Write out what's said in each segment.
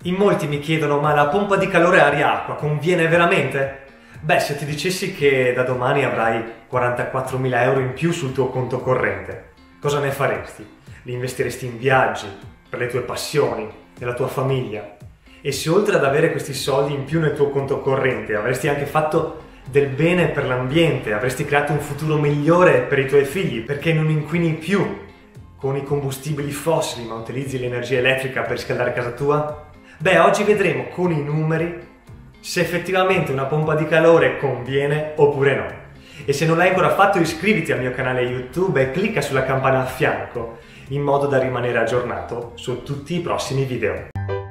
In molti mi chiedono, ma la pompa di calore aria-acqua conviene veramente? Beh, se ti dicessi che da domani avrai 44.000 euro in più sul tuo conto corrente, cosa ne faresti? Li investiresti in viaggi, per le tue passioni, nella tua famiglia? E se oltre ad avere questi soldi in più nel tuo conto corrente avresti anche fatto del bene per l'ambiente, avresti creato un futuro migliore per i tuoi figli, perché non inquini più con i combustibili fossili ma utilizzi l'energia elettrica per riscaldare casa tua? Beh, oggi vedremo con i numeri se effettivamente una pompa di calore conviene oppure no. E se non l'hai ancora fatto, iscriviti al mio canale YouTube e clicca sulla campana a fianco in modo da rimanere aggiornato su tutti i prossimi video.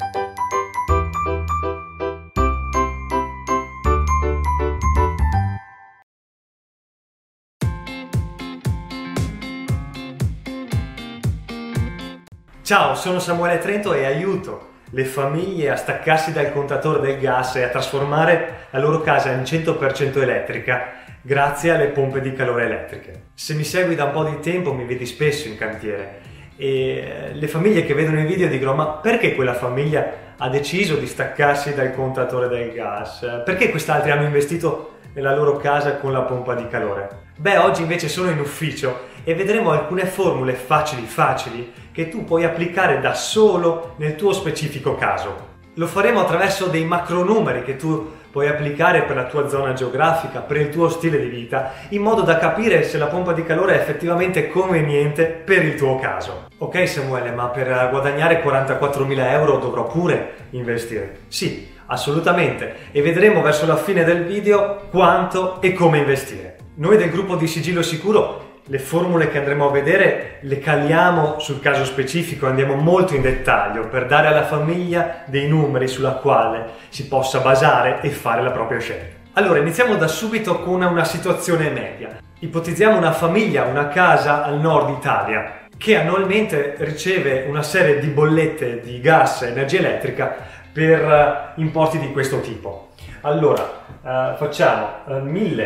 Ciao, sono Samuele Trento e aiuto le famiglie a staccarsi dal contatore del gas e a trasformare la loro casa in 100% elettrica grazie alle pompe di calore elettriche. Se mi segui da un po' di tempo mi vedi spesso in cantiere e le famiglie che vedono i video dicono: ma perché quella famiglia ha deciso di staccarsi dal contatore del gas? Perché quest'altri hanno investito nella loro casa con la pompa di calore? Beh, oggi invece sono in ufficio e vedremo alcune formule facili che tu puoi applicare da solo nel tuo specifico caso. Lo faremo attraverso dei macronumeri che tu puoi applicare per la tua zona geografica, per il tuo stile di vita, in modo da capire se la pompa di calore è effettivamente conveniente per il tuo caso. Ok Samuele, ma per guadagnare 44.000 euro dovrò pure investire? Sì, assolutamente, e vedremo verso la fine del video quanto e come investire. Noi del gruppo di Sigillo Sicuro le formule che andremo a vedere le caliamo sul caso specifico, andiamo molto in dettaglio per dare alla famiglia dei numeri sulla quale si possa basare e fare la propria scelta. Allora, iniziamo da subito con una situazione media. Ipotizziamo una famiglia, una casa al nord Italia, che annualmente riceve una serie di bollette di gas e energia elettrica per importi di questo tipo. Allora, facciamo 1.000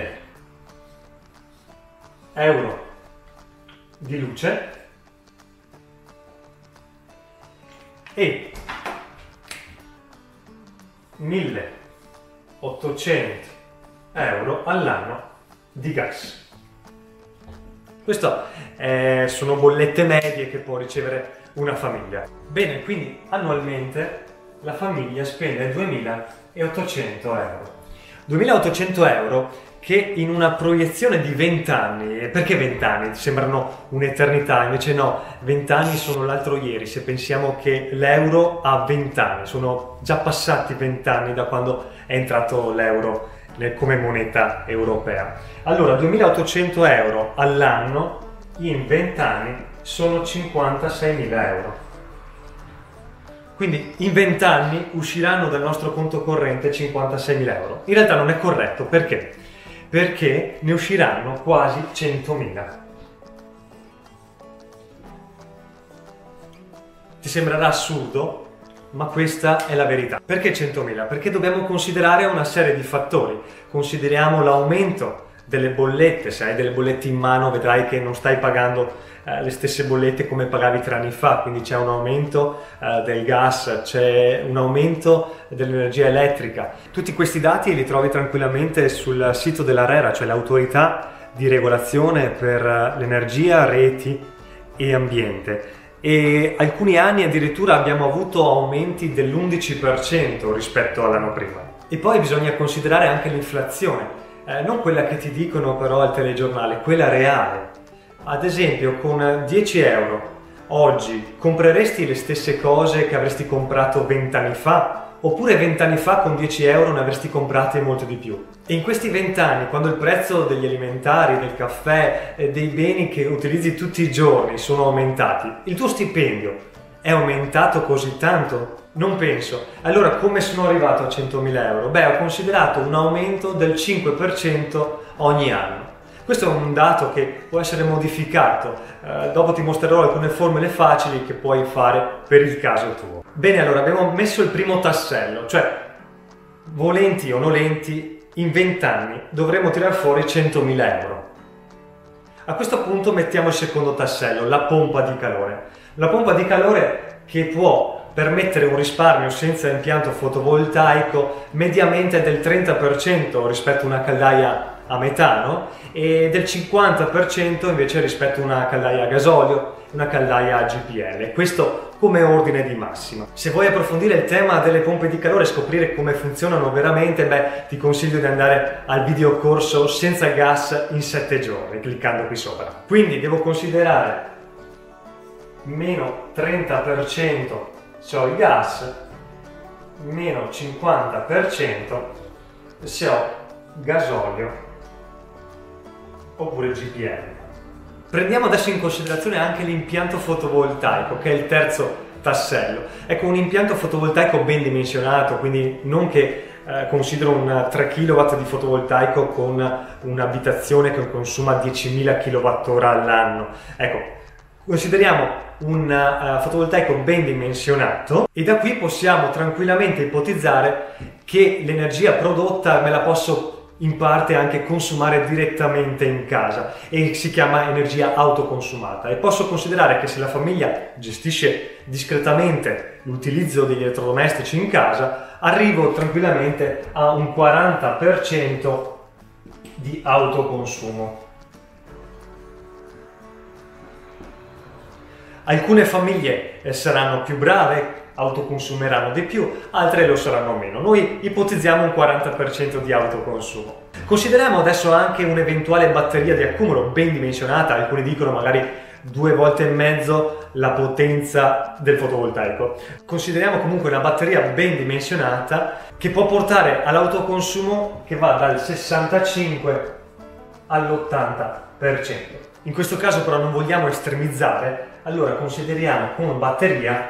euro di luce e 1.800 euro all'anno di gas. Queste sono bollette medie che può ricevere una famiglia. Bene, quindi annualmente la famiglia spende 2.800 euro. 2.800 euro che in una proiezione di 20 anni, perché 20 anni? Sembrano un'eternità, invece no, 20 anni sono l'altro ieri, se pensiamo che l'euro ha 20 anni, sono già passati 20 anni da quando è entrato l'euro come moneta europea. Allora, 2.800 euro all'anno in 20 anni sono 56.000 euro. Quindi in 20 anni usciranno dal nostro conto corrente 56.000 euro. In realtà non è corretto, perché? Perché ne usciranno quasi 100.000. Ti sembrerà assurdo, ma questa è la verità. Perché 100.000? Perché dobbiamo considerare una serie di fattori. Consideriamo l'aumento delle bollette. Se hai delle bollette in mano vedrai che non stai pagando le stesse bollette come pagavi 3 anni fa, quindi c'è un aumento del gas, c'è un aumento dell'energia elettrica. Tutti questi dati li trovi tranquillamente sul sito dell'ARERA, cioè l'autorità di regolazione per l'energia, reti e ambiente. E alcuni anni addirittura abbiamo avuto aumenti dell'11% rispetto all'anno prima. E poi bisogna considerare anche l'inflazione, non quella che ti dicono però al telegiornale, quella reale. Ad esempio, con 10 euro oggi compreresti le stesse cose che avresti comprato 20 anni fa? Oppure 20 anni fa con 10 euro ne avresti comprate molto di più? E in questi 20 anni, quando il prezzo degli alimentari, del caffè, dei beni che utilizzi tutti i giorni sono aumentati, il tuo stipendio è aumentato così tanto? Non penso. Allora, come sono arrivato a 100.000 euro? Beh, ho considerato un aumento del 5% ogni anno. Questo è un dato che può essere modificato, dopo ti mostrerò alcune formule facili che puoi fare per il caso tuo. Bene, allora abbiamo messo il primo tassello, cioè volenti o nolenti, in 20 anni dovremo tirar fuori 100.000 euro. A questo punto mettiamo il secondo tassello, la pompa di calore. La pompa di calore che può per mettere un risparmio senza impianto fotovoltaico mediamente del 30% rispetto a una caldaia a metano e del 50% invece rispetto a una caldaia a gasolio, una caldaia a GPL. Questo come ordine di massima. Se vuoi approfondire il tema delle pompe di calore e scoprire come funzionano veramente, ti consiglio di andare al videocorso Senza gas in 7 giorni, cliccando qui sopra. Quindi devo considerare meno 30% se ho il gas, meno 50% se ho gasolio oppure GPL. Prendiamo adesso in considerazione anche l'impianto fotovoltaico, che è il terzo tassello. Ecco, un impianto fotovoltaico ben dimensionato, quindi non che considero un 3 kW di fotovoltaico con un'abitazione che consuma 10.000 kWh all'anno. Ecco, consideriamo un fotovoltaico ben dimensionato e da qui possiamo tranquillamente ipotizzare che l'energia prodotta me la posso in parte anche consumare direttamente in casa e si chiama energia autoconsumata, e posso considerare che se la famiglia gestisce discretamente l'utilizzo degli elettrodomestici in casa arrivo tranquillamente a un 40% di autoconsumo. Alcune famiglie saranno più brave, autoconsumeranno di più, altre lo saranno meno. Noi ipotizziamo un 40% di autoconsumo. Consideriamo adesso anche un'eventuale batteria di accumulo ben dimensionata, alcuni dicono magari 2 volte e mezzo la potenza del fotovoltaico. Consideriamo comunque una batteria ben dimensionata che può portare all'autoconsumo che va dal 65 all'80%. In questo caso però non vogliamo estremizzare, allora consideriamo come batteria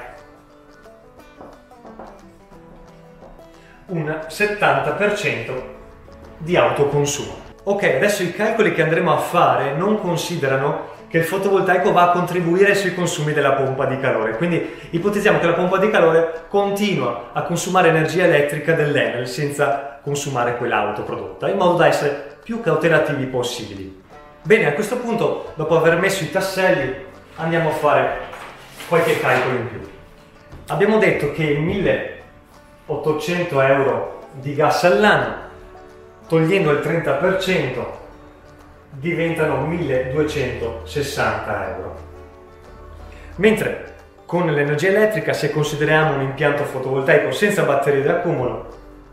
un 70% di autoconsumo. Ok, adesso i calcoli che andremo a fare non considerano che il fotovoltaico va a contribuire sui consumi della pompa di calore, quindi ipotizziamo che la pompa di calore continua a consumare energia elettrica dell'Enel senza consumare quella autoprodotta, in modo da essere più cautelativi possibili. Bene, a questo punto, dopo aver messo i tasselli, andiamo a fare qualche calcolo in più. Abbiamo detto che 1.800 euro di gas all'anno, togliendo il 30%, diventano 1.260 euro. Mentre con l'energia elettrica, se consideriamo un impianto fotovoltaico senza batterie di accumulo,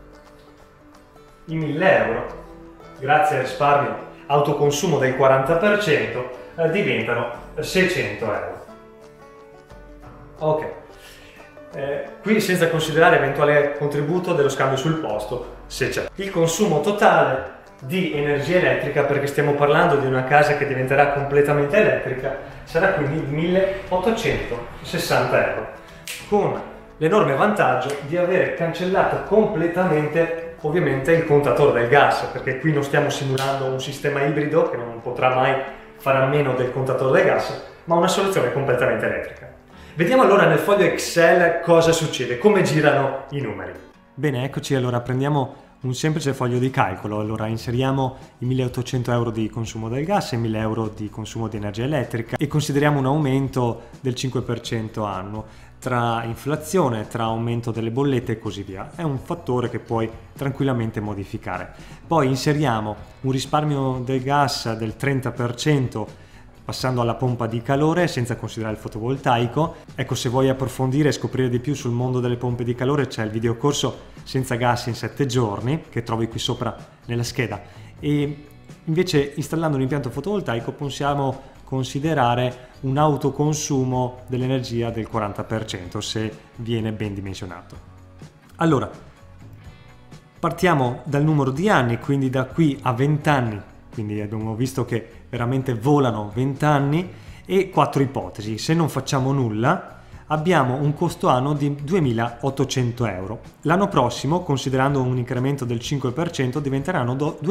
i 1.000 euro, grazie al risparmio autoconsumo del 40%, diventano 600 euro. Ok. Qui senza considerare eventuale contributo dello scambio sul posto, se c'è. Il consumo totale di energia elettrica, perché stiamo parlando di una casa che diventerà completamente elettrica, sarà quindi di 1.860 euro, con l'enorme vantaggio di avere cancellato completamente ovviamente il contatore del gas, perché qui non stiamo simulando un sistema ibrido che non potrà mai fare a meno del contatore del gas, ma una soluzione completamente elettrica. Vediamo allora nel foglio Excel cosa succede, come girano i numeri. Bene, eccoci, allora prendiamo un semplice foglio di calcolo. Allora inseriamo i 1.800 euro di consumo del gas e 1.000 euro di consumo di energia elettrica e consideriamo un aumento del 5% annuo tra inflazione, tra aumento delle bollette e così via. È un fattore che puoi tranquillamente modificare. Poi inseriamo un risparmio del gas del 30% passando alla pompa di calore senza considerare il fotovoltaico. Ecco, se vuoi approfondire e scoprire di più sul mondo delle pompe di calore c'è il videocorso Senza gas in 7 giorni che trovi qui sopra nella scheda, e invece installando un impianto fotovoltaico possiamo considerare un autoconsumo dell'energia del 40% se viene ben dimensionato. Allora, partiamo dal numero di anni, quindi da qui a 20 anni, quindi abbiamo visto che veramente volano 20 anni, e 4 ipotesi. Se non facciamo nulla abbiamo un costo annuo di 2.800 euro. L'anno prossimo, considerando un incremento del 5%, diventeranno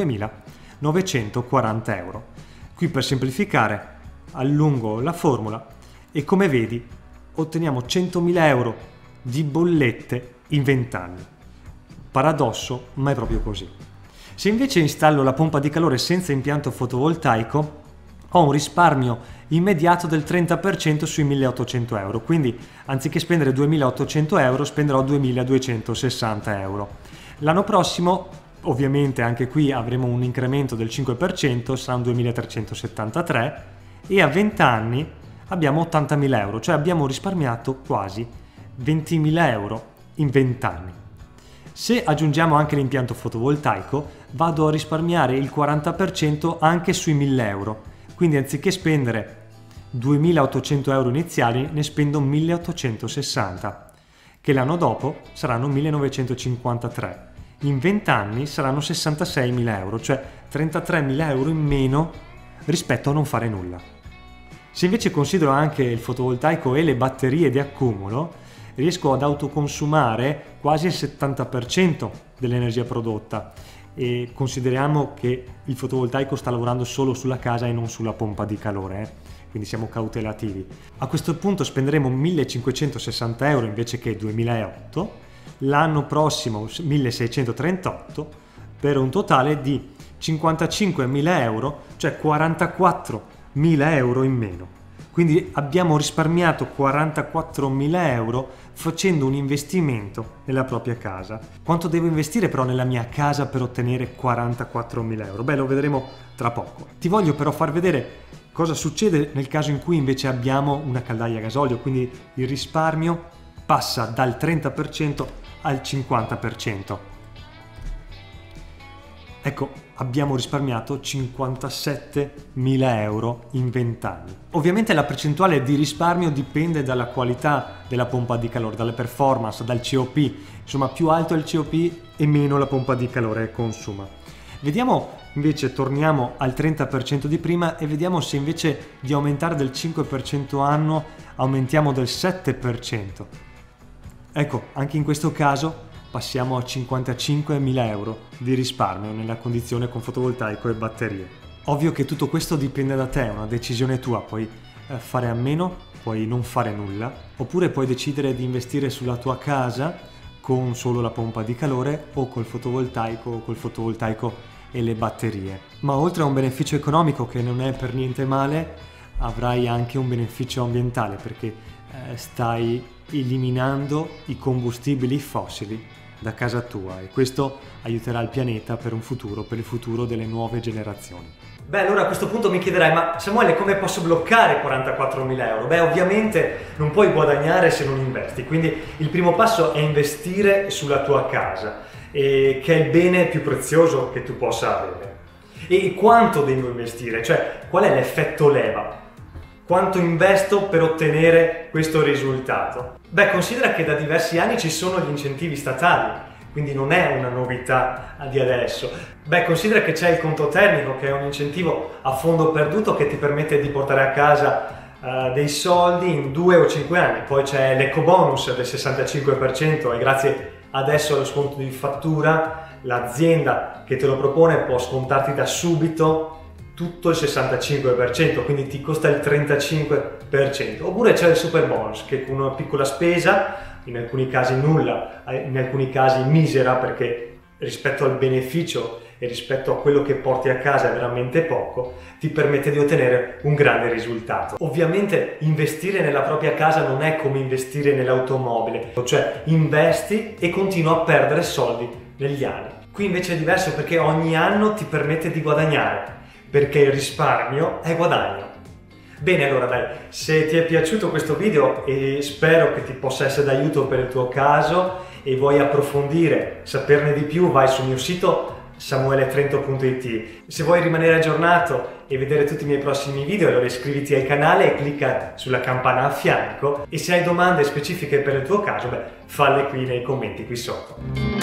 2.940 euro. Qui per semplificare allungo la formula e come vedi otteniamo 100.000 euro di bollette in 20 anni. Paradosso, ma è proprio così. Se invece installo la pompa di calore senza impianto fotovoltaico, ho un risparmio immediato del 30% sui 1.800 euro, quindi anziché spendere 2.800 euro spenderò 2.260 euro. L'anno prossimo ovviamente anche qui avremo un incremento del 5%, saranno 2.373 e a 20 anni abbiamo 80.000 euro, cioè abbiamo risparmiato quasi 20.000 euro in 20 anni. Se aggiungiamo anche l'impianto fotovoltaico vado a risparmiare il 40% anche sui 1.000 euro, quindi anziché spendere 2.800 euro iniziali ne spendo 1.860, che l'anno dopo saranno 1.953. In 20 anni saranno 66.000 euro, cioè 33.000 euro in meno rispetto a non fare nulla. Se invece considero anche il fotovoltaico e le batterie di accumulo, riesco ad autoconsumare quasi il 70% dell'energia prodotta e consideriamo che il fotovoltaico sta lavorando solo sulla casa e non sulla pompa di calore, quindi siamo cautelativi. A questo punto spenderemo 1.560 euro invece che 2.008, l'anno prossimo 1.638 per un totale di 55.000 euro, cioè 44.000 euro in meno. Quindi abbiamo risparmiato 44.000 euro facendo un investimento nella propria casa. Quanto devo investire però nella mia casa per ottenere 44.000 euro? Beh, lo vedremo tra poco. Ti voglio però far vedere cosa succede nel caso in cui invece abbiamo una caldaia a gasolio, quindi il risparmio passa dal 30% al 50%. Ecco, abbiamo risparmiato 57.000 euro in 20 anni. Ovviamente la percentuale di risparmio dipende dalla qualità della pompa di calore, dalle performance, dal COP. Insomma, più alto è il COP e meno la pompa di calore consuma. Vediamo invece, torniamo al 30% di prima e vediamo se invece di aumentare del 5% anno aumentiamo del 7%. Ecco, anche in questo caso passiamo a 55.000 euro di risparmio nella condizione con fotovoltaico e batterie. Ovvio che tutto questo dipende da te, è una decisione tua, puoi fare a meno, puoi non fare nulla, oppure puoi decidere di investire sulla tua casa con solo la pompa di calore o col fotovoltaico e le batterie. Ma oltre a un beneficio economico che non è per niente male, avrai anche un beneficio ambientale perché stai eliminando i combustibili fossili da casa tua e questo aiuterà il pianeta per un futuro, per il futuro delle nuove generazioni. Beh, allora a questo punto mi chiederai, ma Samuele, come posso bloccare 44.000 euro? Beh, ovviamente non puoi guadagnare se non investi, quindi il primo passo è investire sulla tua casa, che è il bene più prezioso che tu possa avere. E quanto devo investire? Cioè, qual è l'effetto leva? Quanto investo per ottenere questo risultato? Beh, considera che da diversi anni ci sono gli incentivi statali, quindi non è una novità di adesso. Beh, considera che c'è il conto termico, che è un incentivo a fondo perduto che ti permette di portare a casa dei soldi in 2 o 5 anni. Poi c'è l'ecobonus del 65% e grazie adesso allo sconto di fattura l'azienda che te lo propone può scontarti da subito tutto il 65%, quindi ti costa il 35%. Oppure c'è il super bonus che con una piccola spesa, in alcuni casi nulla, in alcuni casi misera perché rispetto al beneficio e rispetto a quello che porti a casa è veramente poco, ti permette di ottenere un grande risultato. Ovviamente investire nella propria casa non è come investire nell'automobile, cioè investi e continua a perdere soldi negli anni. Qui invece è diverso perché ogni anno ti permette di guadagnare, perché il risparmio è guadagno. Bene, allora dai, se ti è piaciuto questo video e spero che ti possa essere d'aiuto per il tuo caso e vuoi approfondire, saperne di più, vai sul mio sito samueletrento.it. Se vuoi rimanere aggiornato e vedere tutti i miei prossimi video, allora iscriviti al canale e clicca sulla campana a fianco e se hai domande specifiche per il tuo caso, falle qui nei commenti qui sotto.